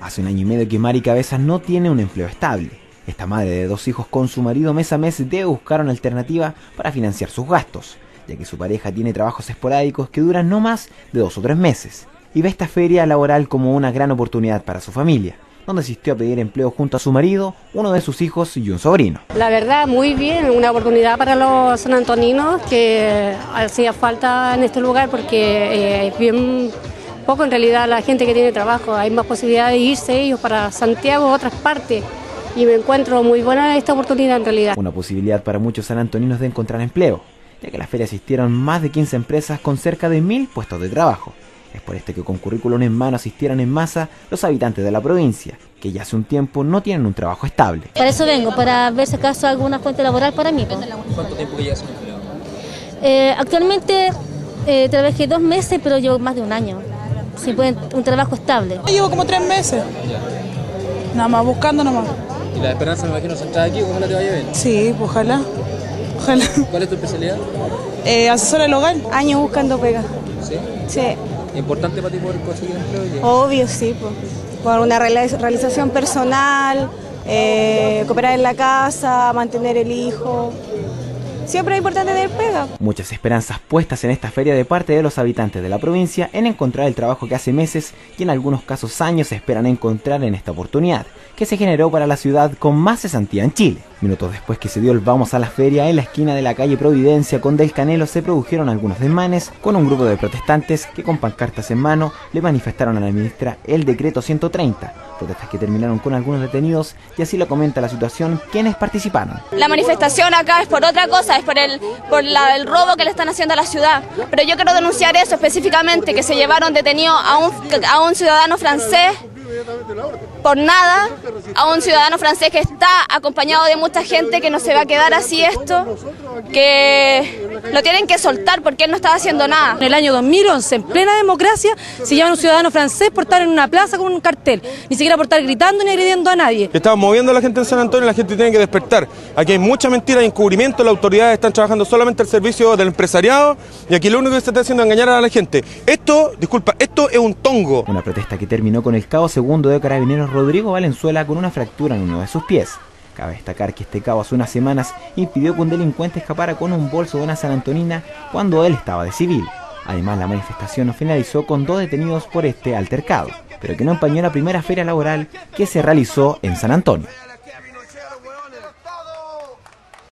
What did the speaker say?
Hace 1 año y medio que Mari Cabezas no tiene un empleo estable. Esta madre de 2 hijos con su marido mes a mes debe buscar una alternativa para financiar sus gastos, ya que su pareja tiene trabajos esporádicos que duran no más de 2 o 3 meses, y ve esta feria laboral como una gran oportunidad para su familia, donde asistió a pedir empleo junto a su marido, uno de sus hijos y un sobrino. La verdad, muy bien, una oportunidad para los sanantoninos que hacía falta en este lugar porque es bien poco en realidad la gente que tiene trabajo. Hay más posibilidad de irse ellos para Santiago o otras partes y me encuentro muy buena esta oportunidad en realidad. Una posibilidad para muchos sanantoninos de encontrar empleo, ya que a la feria asistieron más de 15 empresas con cerca de 1000 puestos de trabajo. Es por esto que con currículum en mano asistieron en masa los habitantes de la provincia, que ya hace un tiempo no tienen un trabajo estable. Para eso vengo, para ver si acaso alguna fuente laboral para mí. ¿Cuánto tiempo que llevas en empleo? Actualmente trabajé 2 meses, pero llevo más de 1 año. Si pueden, un trabajo estable. Llevo como 3 meses. Nada más, buscando nomás. ¿Y la esperanza, me imagino, centrada aquí? ¿Ojalá te vaya bien? Sí, ojalá. Ojalá. ¿Cuál es tu especialidad? Asesora del hogar. Años buscando pega. ¿Sí? Sí. ¿Es importante para ti poder conseguir empleo? Obvio, sí. Por una realización personal, cooperar en la casa, mantener el hijo. Siempre es importante tener pega. Muchas esperanzas puestas en esta feria de parte de los habitantes de la provincia en encontrar el trabajo que hace meses y en algunos casos años esperan encontrar en esta oportunidad, que se generó para la ciudad con más cesantía en Chile. Minutos después que se dio el vamos a la feria, en la esquina de la calle Providencia con Del Canelo se produjeron algunos desmanes con un grupo de protestantes que con pancartas en mano le manifestaron a la ministra el decreto 130, protestas que terminaron con algunos detenidos y así lo comenta la situación quienes participaron. La manifestación acá es por otra cosa, es por el robo que le están haciendo a la ciudad, pero yo quiero denunciar eso específicamente, que se llevaron detenido a un ciudadano francés por nada, a un ciudadano francés que está acompañado de mucha gente, que no se va a quedar así esto, que lo tienen que soltar porque él no estaba haciendo nada. En el año 2011, en plena democracia, se llevan a un ciudadano francés por estar en una plaza con un cartel, ni siquiera por estar gritando ni agrediendo a nadie. Estamos moviendo a la gente en San Antonio y la gente tiene que despertar. Aquí hay mucha mentira y encubrimiento, las autoridades están trabajando solamente al servicio del empresariado y aquí lo único que se está haciendo es engañar a la gente. Esto es un tongo. Una protesta que terminó con el cabo segundo de Carabineros Rodrigo Valenzuela con una fractura en uno de sus pies. Cabe destacar que este cabo hace unas semanas impidió que un delincuente escapara con un bolso de una sanantonina cuando él estaba de civil. Además, la manifestación finalizó con 2 detenidos por este altercado, pero que no empañó la primera feria laboral que se realizó en San Antonio.